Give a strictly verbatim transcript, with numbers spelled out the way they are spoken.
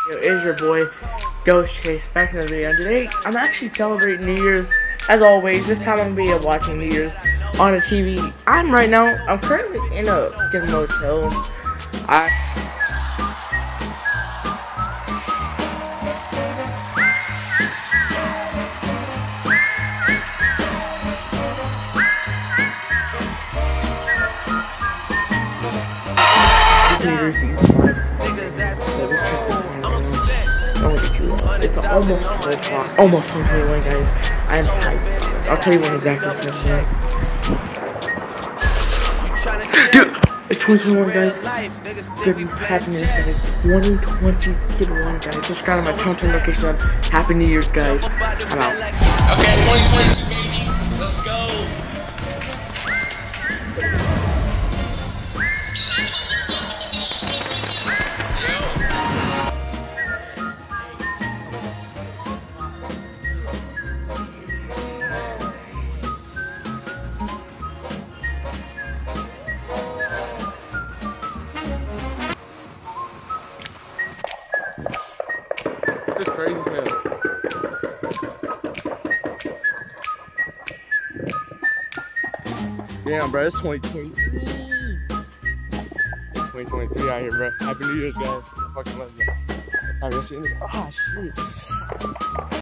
Yo, it's your boy, Ghost Chase, back in the video. And today, I'm actually celebrating New Year's, as always. This time, I'm gonna be watching New Year's on a T V. I'm right now, I'm currently in a fucking motel. I... This New Year's Eve live. It's almost twelve o'clock, almost twenty twenty-one, guys. I am hyped. I'll tell you when exactly it's going to Dude, it's twenty twenty-one, guys. Good happiness, guys. twenty twenty-one, guys. Subscribe to my channel, turn notifications on. Happy New Year's, guys. I'm out. Okay, twenty twenty-two, baby. Let's go. It's crazy as hell. Damn, bro, it's twenty twenty-three. It's twenty twenty-three out here, bro. Happy New Year's, guys. I fucking love you. I'm gonna see this. Ah, shit.